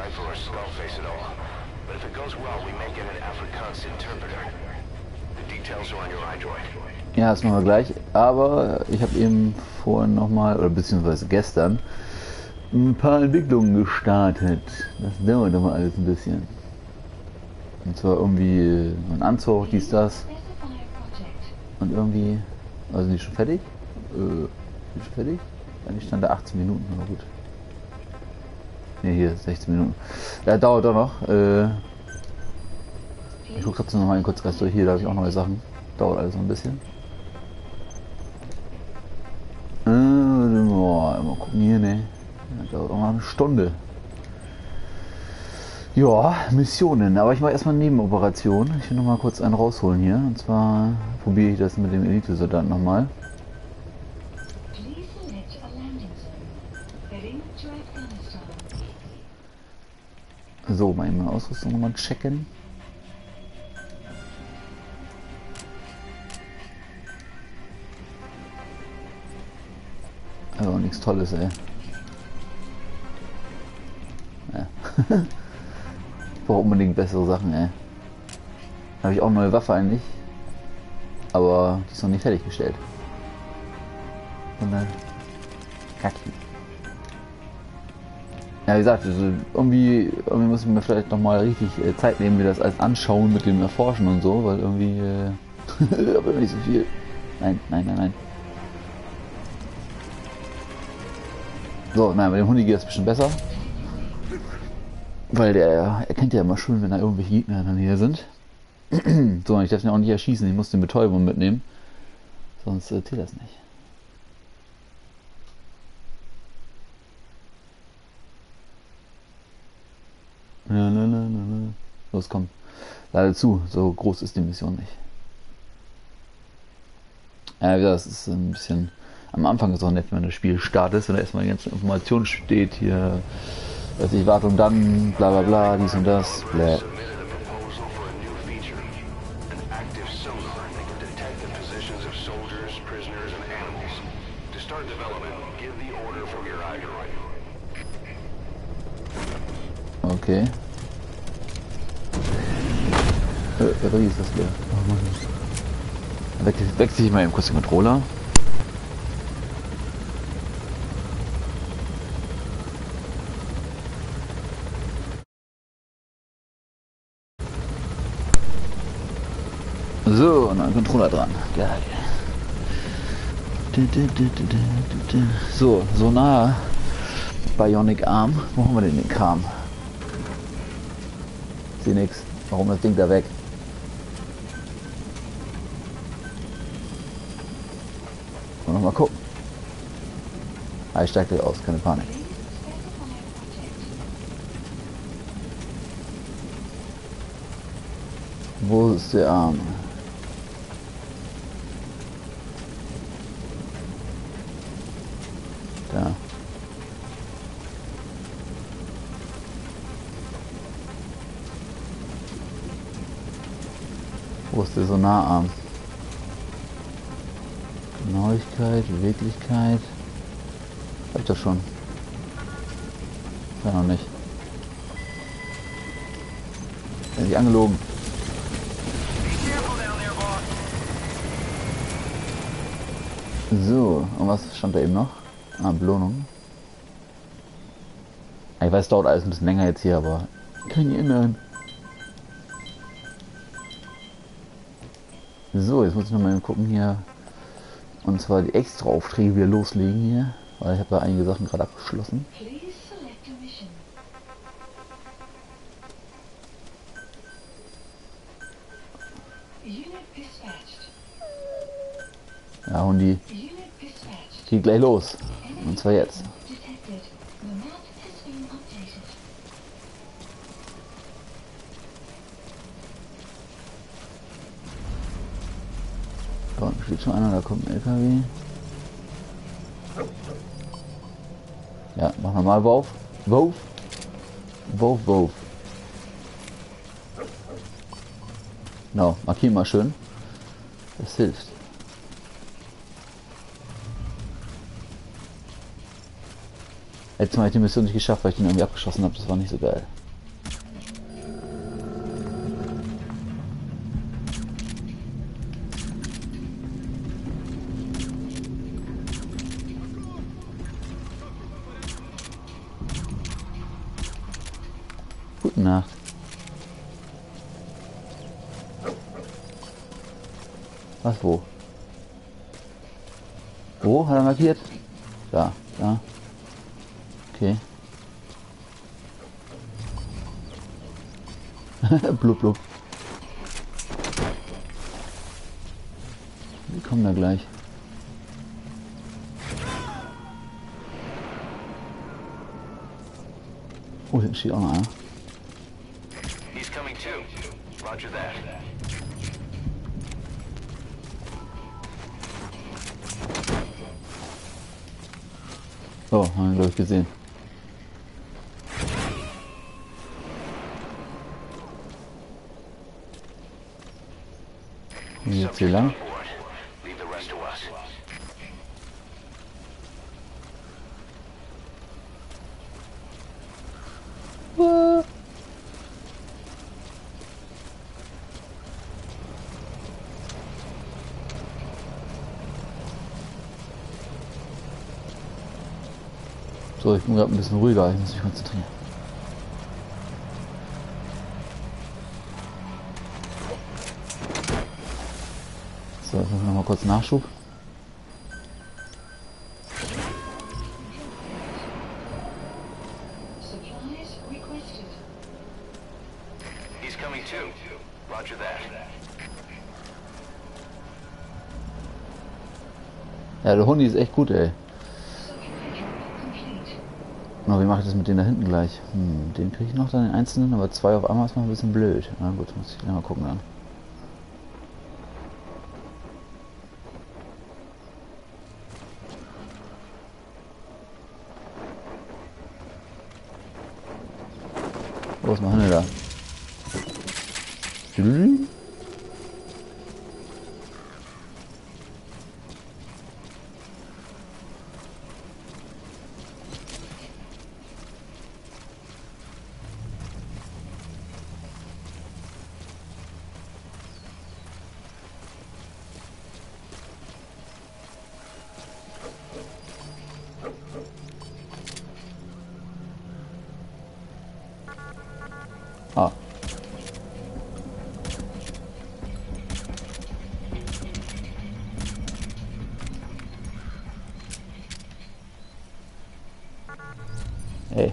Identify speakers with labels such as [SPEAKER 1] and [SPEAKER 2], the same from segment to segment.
[SPEAKER 1] cipher or skull face at all. But if it goes well, we may get an Afrikaans interpreter. The details are on your iDroid.
[SPEAKER 2] Ja, das machen wir gleich. Aber ich habe eben vorhin nochmal, oder beziehungsweise gestern, ein paar Entwicklungen gestartet. Das dauert aber alles ein bisschen. Und zwar irgendwie ein Anzug, dies, das. Und irgendwie... Also die schon fertig? Die schon fertig? Eigentlich stand da 18 Minuten, aber gut. Ne, hier 16 Minuten. Ja, dauert doch noch. Ich gucke trotzdem noch mal kurz Rest durch. Hier, da habe ich auch neue Sachen. Dauert alles noch ein bisschen. Mal gucken hier, ne. Ja, dauert auch noch eine Stunde. Ja, Missionen. Aber ich mache erstmal Nebenoperationen. Ich will noch mal kurz einen rausholen hier. Und zwar probiere ich das mit dem Elite-Soldaten nochmal. So, meine Ausrüstung nochmal checken. Aber auch nichts Tolles, ey. Ja. Ich brauche unbedingt bessere Sachen, ey. Habe ich auch eine neue Waffe eigentlich. Aber die ist noch nicht fertiggestellt. Und dann... Kacke. Ja, wie gesagt, also irgendwie muss ich mir vielleicht noch mal richtig Zeit nehmen, mir das alles anschauen mit dem Erforschen und so, weil irgendwie aber nicht so viel. Nein, nein, nein, nein. So, nein, bei dem Hundi geht es bestimmt besser. Weil der erkennt ja immer schön, wenn da irgendwelche Gegner in der Nähe sind. So, ich darf ihn auch nicht erschießen, ich muss den Betäubung mitnehmen. Sonst zählt das nicht. Los, komm. Leider zu, so groß ist die Mission nicht. Ja, das ist ein bisschen... Am Anfang ist auch nett, wenn das Spiel startet, wenn da erstmal die ganze Information steht, hier, weiß ich, Wartung dann, bla bla bla, dies und das, bla. Okay. Batterie ist das leer. Oh Mann. Wechsle ich mal eben kurz den Controller. So, und ein Controller dran. Geil. So, Sonar. Bionic Arm. Wo haben wir denn den Kram? Ich sehe nix. Warum das Ding da weg? Noch mal gucken. Ah, ich steige gleich aus, keine Panik. Wo ist der Arm? Da. Wo ist der Sonararm? Genauigkeit, Beweglichkeit. Hab ich das schon? Ja, noch nicht. Bin ich angelogen. So, und was stand da eben noch? Ah, Belohnung. Ich weiß, es dauert alles ein bisschen länger jetzt hier, aber kann ich ändern. So, jetzt muss ich noch mal gucken hier. Und zwar die extra Aufträge wieder loslegen hier. Weil ich habe da einige Sachen gerade abgeschlossen. Ja, Hundi. Geht gleich los. Und zwar jetzt. Da unten steht schon einer, da kommt ein LKW. Ja, mach nochmal Wurf. Wurf. Wurf, Wurf. Genau, markier mal schön. Das hilft. Letztes Mal habe ich die Mission nicht geschafft, weil ich den irgendwie abgeschossen habe. Das war nicht so geil. Gute Nacht. Was, wo? Wo? Hat er markiert? Da, da. Okay. Blub, blub. Die kommen da gleich. Oh, hier steht auch noch einer.
[SPEAKER 1] He's coming too. Roger that.
[SPEAKER 2] Oh, haben wir glaube ich gesehen. Wie jetzt hier lang?
[SPEAKER 1] Leave the rest to us.
[SPEAKER 2] So, ich bin gerade ein bisschen ruhiger, ich muss mich konzentrieren. So, jetzt machen wir noch mal kurz Nachschub.
[SPEAKER 3] Supplies requested.
[SPEAKER 1] He's coming too. Roger that.
[SPEAKER 2] Ja, der Hundi ist echt gut, ey.
[SPEAKER 3] Supply drop complete.
[SPEAKER 2] Na, wie mache ich das mit denen da hinten gleich? Den kriege ich noch dann den einzelnen, aber zwei auf einmal ist mal ein bisschen blöd. Na gut, muss ich mal gucken dann. Was machen wir da? Ah. Hey.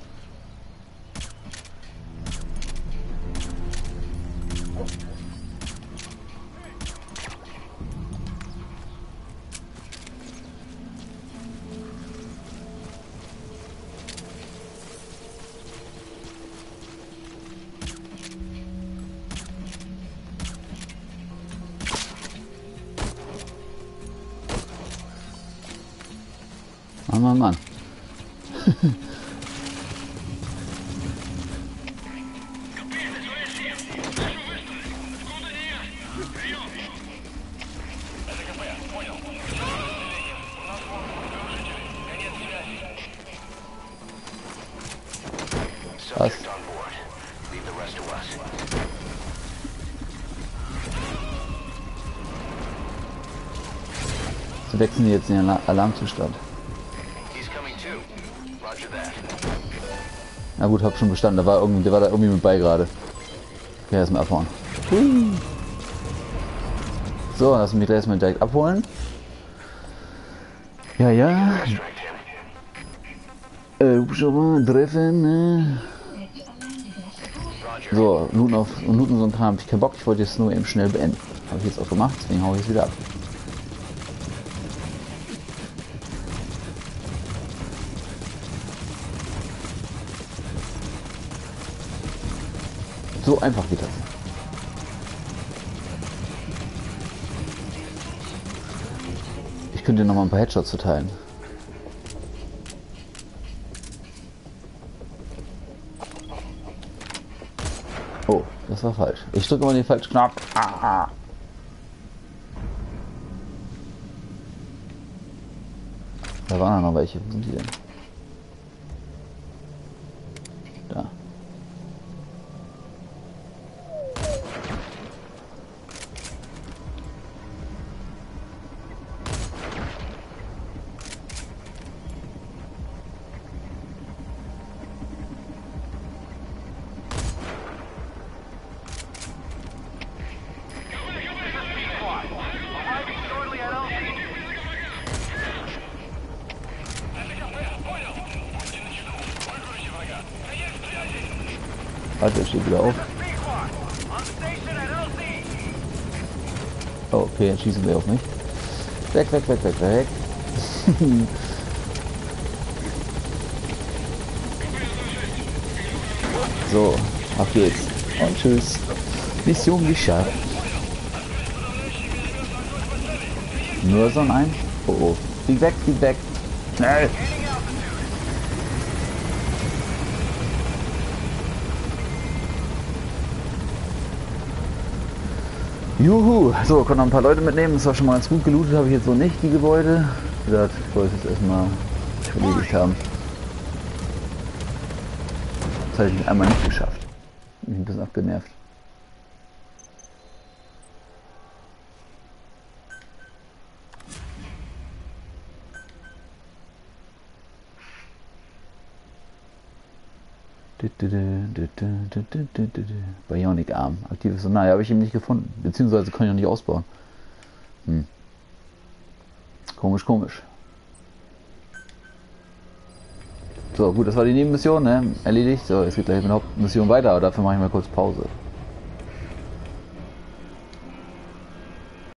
[SPEAKER 2] Mann, Mann.
[SPEAKER 1] Subject on board. Leave the rest to us.
[SPEAKER 2] Sie wechseln jetzt in den Alarmzustand.
[SPEAKER 1] He's coming too. Roger that.
[SPEAKER 2] Na gut, hab schon bestanden. Der war da irgendwie mit bei gerade. Okay, erstmal abhauen. So, lass mich gleich erstmal direkt abholen. Ja, ja. Hubschrauber treffen. Ne? So, looten so ein Kram. Hab ich keinen Bock. Ich wollte jetzt nur eben schnell beenden. Habe ich jetzt auch gemacht, deswegen hau ich es wieder ab. So einfach geht das. Ich könnte dir noch mal ein paar Headshots verteilen. Oh, das war falsch. Ich drücke mal den falschen Knopf. Ah. Da waren noch welche. Wo sind die denn? Da. Warte, er steht wieder auf. Oh, okay, jetzt schießen wir auf mich. Weg, weg, weg, weg, weg. So, auf geht's. Und tschüss. Mission geschafft. Nur so ein. Oh oh. Flieg weg, flieg weg. Schnell. Juhu. So, konnte noch ein paar Leute mitnehmen. Das war schon mal ganz gut gelootet. Habe ich jetzt so nicht, die Gebäude. Wie gesagt, ich wollte es jetzt erstmal erledigt haben. Das habe ich einmal nicht geschafft. Bin ein bisschen abgenervt. Bionic Arm. Aktives Sonar. Habe ich eben nicht gefunden. Beziehungsweise kann ich noch nicht ausbauen. Komisch, komisch. So, gut, das war die Nebenmission, ne? Erledigt. So, es geht gleich mit der Hauptmission weiter, aber dafür mache ich mal kurz Pause.